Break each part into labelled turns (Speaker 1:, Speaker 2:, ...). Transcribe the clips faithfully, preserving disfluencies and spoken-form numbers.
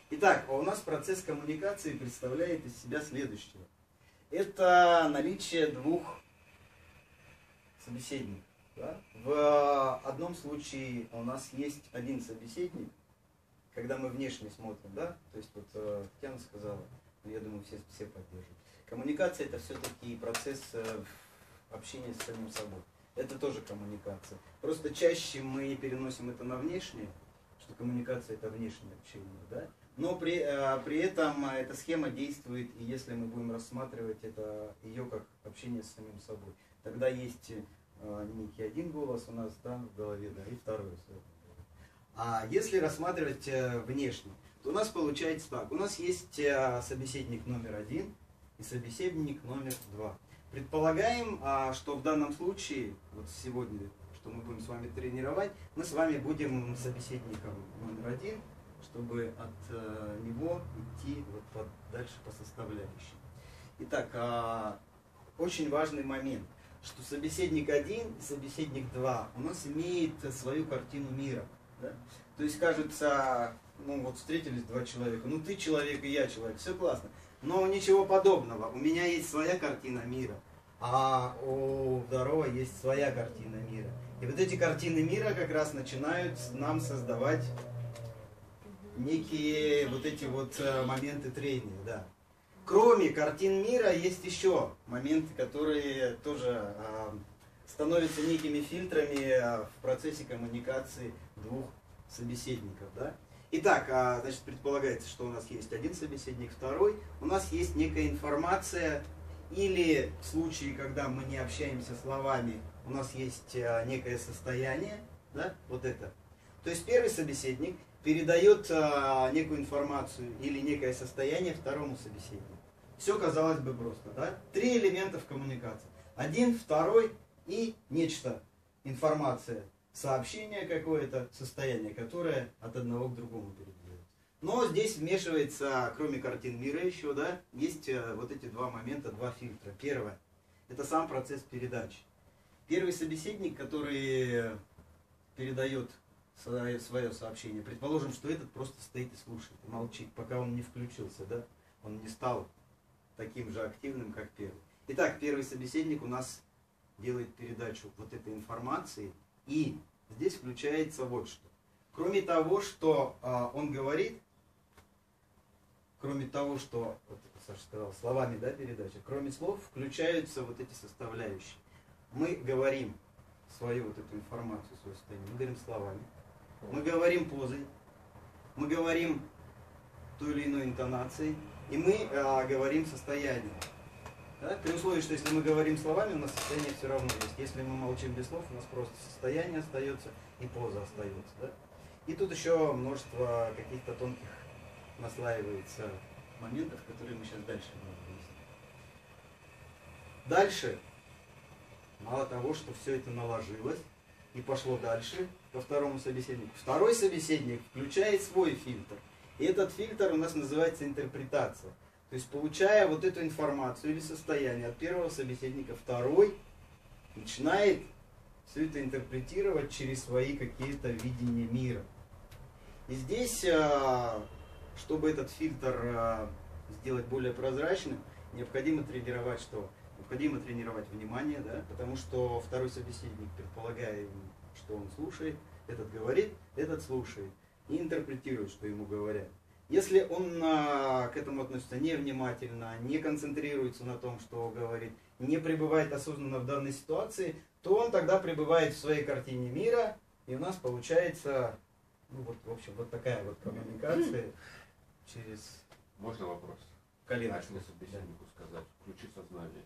Speaker 1: Итак, у нас процесс коммуникации представляет из себя следующее. Это наличие двух собеседников. Да? В одном случае у нас есть один собеседник, когда мы внешне смотрим, да, то есть вот Татьяна сказала, но я думаю, все, все поддержат. Коммуникация — это все-таки процесс общения с самим собой. Это тоже коммуникация. Просто чаще мы переносим это на внешнее, что коммуникация — это внешнее общение, да? Но при, при этом эта схема действует, и если мы будем рассматривать это, ее как общение с самим собой, тогда есть некий один голос у нас, да, в голове, да, и второй. А если рассматривать внешне, то у нас получается так. У нас есть собеседник номер один и собеседник номер два. Предполагаем, что в данном случае, вот сегодня, что мы будем с вами тренировать, мы с вами будем собеседником номер один, чтобы от него идти вот по, дальше по составляющим. Итак, очень важный момент, что собеседник один и собеседник два у нас имеет свою картину мира. Да? То есть, кажется, ну вот встретились два человека, ну ты человек и я человек, все классно. Но ничего подобного. У меня есть своя картина мира, а у второго есть своя картина мира. И вот эти картины мира как раз начинают нам создавать некие вот эти вот моменты трения. Да. Кроме картин мира есть еще моменты, которые тоже э, становятся некими фильтрами в процессе коммуникации двух собеседников. Да? Итак, значит, предполагается, что у нас есть один собеседник, второй. У нас есть некая информация, или в случае, когда мы не общаемся словами, у нас есть некое состояние, да, вот это. То есть первый собеседник передает некую информацию или некое состояние второму собеседнику. Все, казалось бы, просто. Да? Три элемента в коммуникации. Один, второй и нечто. Информация. Сообщение какое-то, состояние, которое от одного к другому передается. Но здесь вмешивается, кроме картин мира еще, да, есть вот эти два момента, два фильтра. Первое – это сам процесс передачи. Первый собеседник, который передает свое, свое сообщение, предположим, что этот просто стоит и слушает, и молчит, пока он не включился, да, он не стал таким же активным, как первый. Итак, первый собеседник у нас делает передачу вот этой информации. И здесь включается вот что. Кроме того, что а, он говорит, кроме того, что, вот Саша сказал, словами, да, передача, кроме слов включаются вот эти составляющие. Мы говорим свою вот эту информацию, свое состояние, мы говорим словами, мы говорим позой, мы говорим той или иной интонацией, и мы а, говорим состоянием. Да? При условии, что если мы говорим словами, у нас состояние все равно есть. Если мы молчим без слов, у нас просто состояние остается и поза остается. Да? И тут еще множество каких-то тонких наслаивается моментов, которые мы сейчас дальше будем выяснять. Дальше, мало того, что все это наложилось и пошло дальше ко второму собеседнику, второй собеседник включает свой фильтр. И этот фильтр у нас называется интерпретация. То есть, получая вот эту информацию или состояние от первого собеседника, второй начинает все это интерпретировать через свои какие-то видения мира. И здесь, чтобы этот фильтр сделать более прозрачным, необходимо тренировать что? Необходимо тренировать внимание, да? Потому что второй собеседник, предполагая, что он слушает, этот говорит, этот слушает и интерпретирует, что ему говорят. Если он а, к этому относится невнимательно, не концентрируется на том, что говорит, не пребывает осознанно в данной ситуации, то он тогда пребывает в своей картине мира, и у нас получается, ну вот, в общем, вот такая вот коммуникация через...
Speaker 2: Можно вопрос?
Speaker 1: Коленочку.
Speaker 2: Как собеседнику сказать, включи сознание.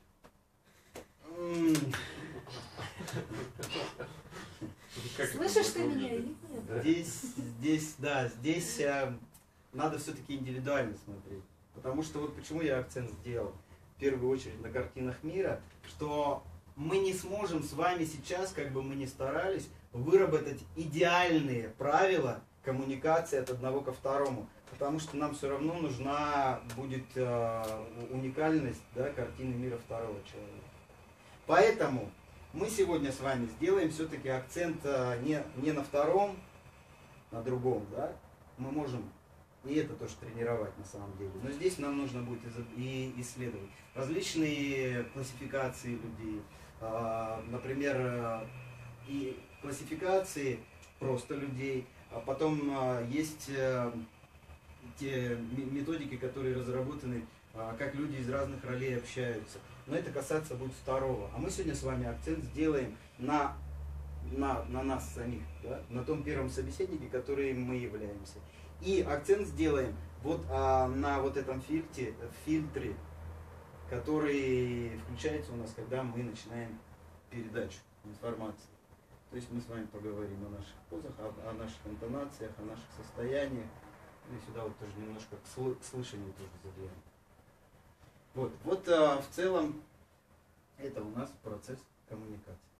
Speaker 3: Слышишь ты меня или нет?
Speaker 1: Здесь, здесь, да, здесь... Надо все-таки индивидуально смотреть. Потому что вот почему я акцент сделал в первую очередь на картинах мира, что мы не сможем с вами сейчас, как бы мы ни старались, выработать идеальные правила коммуникации от одного ко второму. Потому что нам все равно нужна будет э, уникальность, да, картины мира второго человека. Поэтому мы сегодня с вами сделаем все-таки акцент э, не, не на втором, на другом. Да? Мы можем И это тоже тренировать на самом деле. Но здесь нам нужно будет и исследовать различные классификации людей. Например, и классификации просто людей. А потом есть те методики, которые разработаны, как люди из разных ролей общаются. Но это касаться будет второго. А мы сегодня с вами акцент сделаем на, на, на нас самих, да? На том первом собеседнике, который мы являемся. И акцент сделаем вот а, на вот этом фильтре, фильтре, который включается у нас, когда мы начинаем передачу информации. То есть мы с вами поговорим о наших позах, о, о наших интонациях, о наших состояниях. И сюда вот тоже немножко к, сл- к слышанию тоже заглянем. Вот, вот а, в целом это у нас процесс коммуникации.